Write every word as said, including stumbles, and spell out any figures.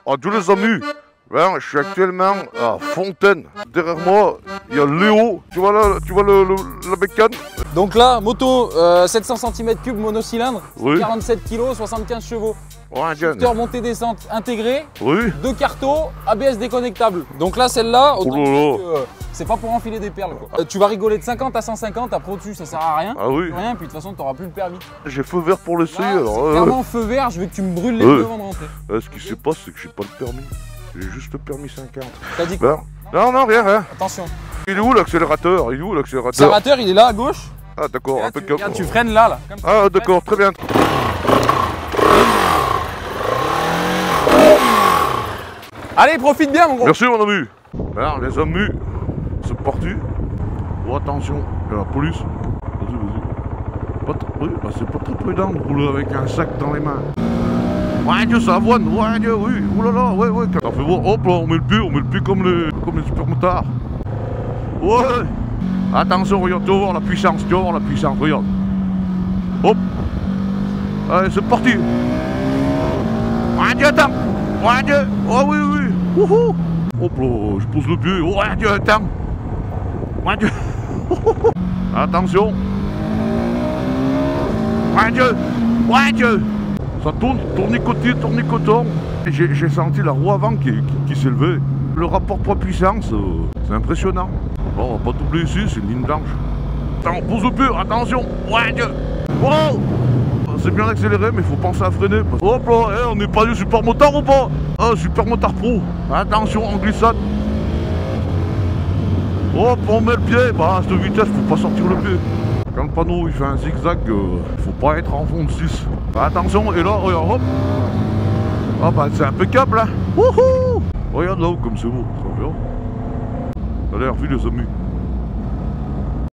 Ah, tous les amis, ben, je suis actuellement à Fontaine. Derrière moi, il y a Léo. Tu vois là, tu vois le, le, la bécane? Donc là, moto euh, sept cents centimètres cubes monocylindre, oui. quarante-sept kilos, soixante-quinze chevaux. Ouais, shifter montée-descente intégré, oui. deux cartos, A B S déconnectable. Donc là, celle-là, oh euh, c'est pas pour enfiler des perles. Quoi. Euh, tu vas rigoler de cinquante à cent cinquante, après au-dessus, ça sert à rien. Ah oui. Rien, puis de toute façon, tu n'auras plus le permis. J'ai feu vert pour l'essayer. Là, alors. Clairement, feu vert, je veux que tu me brûles les euh. deux avant de rentrer. Euh, ce qui se passe, c'est que j'ai pas le permis. J'ai juste le permis cinquante. T'as dit quoi? Ben, non, non, rien, rien. Attention. Il est où l'accélérateur? Il est où l'accélérateur? L'accélérateur, il est là à gauche. Ah, d'accord. Tu, regarde, tu freines là, là. Comme ah, d'accord, très bien. Allez, profite bien, mon gros. Merci, mon ami. Alors, les amis, c'est parti. Oh, attention, il y a la police. Vas-y, vas-y. Pas trop, oui, bah, c'est pas très prudent de rouler avec un sac dans les mains. Ouais, Dieu, ça avoine. Ouais, Dieu, oui. Ouh là là, ouais, ouais. Ça fait voir. Hop là, on met le pied, on met le pied comme les, comme les super motards. Ouais. Attention, regarde, tu vas voir la puissance, tu vas voir la puissance, regarde. Hop. Allez, c'est parti. Ouais, Dieu, attends. Ouais, Dieu. Oh, oui, oui. Wouhou. Hop là, je pose le pied. Ouais, Dieu, attends. Ouais, Dieu. Attention. Ouais, Dieu. Ouais, Dieu. Ça tourne, tournicotis, tournicoton. J'ai senti la roue avant qui, qui, qui s'est levée. Le rapport poids-puissance, euh, c'est impressionnant. Bon, on va pas doubler ici, c'est une ligne blanche. Attends, pose le pied, attention. Ouais, Dieu. Wow. C'est bien accéléré, mais il faut penser à freiner. Hop là, hey, on n'est pas du super motard ou pas? Ah, super motard pro. Attention, en glissade. Hop, on met le pied. Bah, à cette vitesse, faut pas sortir le pied. Quand le panneau il fait un zigzag, il euh, faut pas être en fond de six. Bah, attention, et là, regarde, hop. Ah bah, c'est impeccable, hein. Wouhou. Regarde là-haut comme c'est beau. Ça va bien. Allez, revu les amis.